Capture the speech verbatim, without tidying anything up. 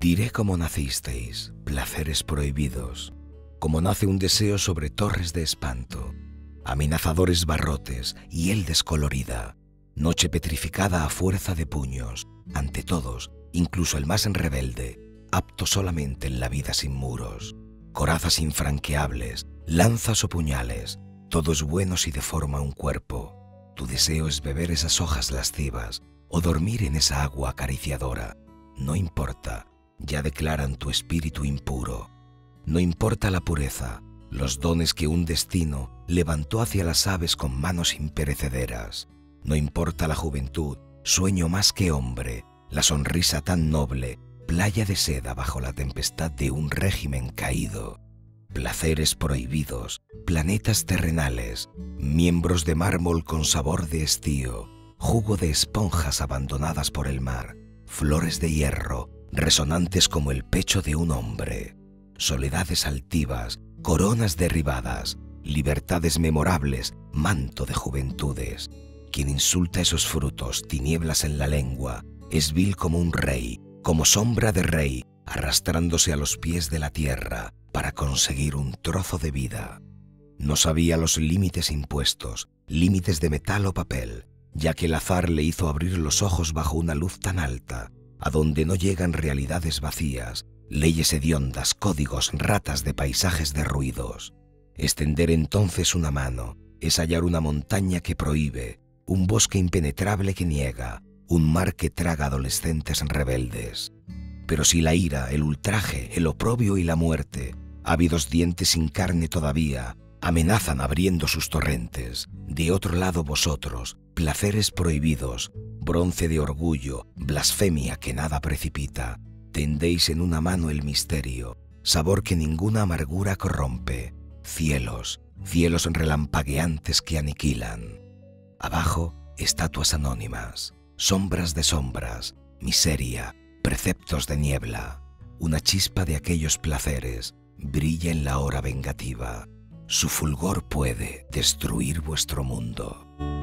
Diré cómo nacisteis, placeres prohibidos, como nace un deseo sobre torres de espanto, amenazadores barrotes, hiel descolorida, noche petrificada a fuerza de puños, ante todos, incluso el más rebelde, apto solamente en la vida sin muros, corazas infranqueables, lanzas o puñales, todos buenos y de forma un cuerpo. Tu deseo es beber esas hojas lascivas o dormir en esa agua acariciadora. No importa, ya declaran tu espíritu impuro. No importa la pureza, los dones que un destino levantó hacia las aves con manos imperecederas. No importa la juventud, sueño más que hombre, la sonrisa tan noble, playa de seda bajo la tempestad de un régimen caído. Placeres prohibidos, planetas terrenales, miembros de mármol con sabor de estío, jugo de esponjas abandonadas por el mar, flores de hierro, resonantes como el pecho de un hombre, soledades altivas, coronas derribadas, libertades memorables, manto de juventudes. Quien insulta esos frutos, tinieblas en la lengua, es vil como un rey, como sombra de rey, arrastrándose a los pies de la tierra para conseguir un trozo de vida. No sabía los límites impuestos, límites de metal o papel, ya que el azar le hizo abrir los ojos bajo una luz tan alta, a donde no llegan realidades vacías, leyes hediondas, códigos, ratas de paisajes derruidos. Extender entonces una mano es hallar una montaña que prohíbe, un bosque impenetrable que niega, un mar que traga adolescentes rebeldes. Pero si la ira, el ultraje, el oprobio y la muerte, ávidos dientes sin carne todavía, amenazan abriendo sus torrentes, de otro lado vosotros, placeres prohibidos, bronce de orgullo, blasfemia que nada precipita, tendéis en una mano el misterio, sabor que ninguna amargura corrompe, cielos, cielos relampagueantes que aniquilan. Abajo, estatuas anónimas, sombras de sombras, miseria, preceptos de niebla. Una chispa de aquellos placeres brilla en la hora vengativa. Su fulgor puede destruir vuestro mundo.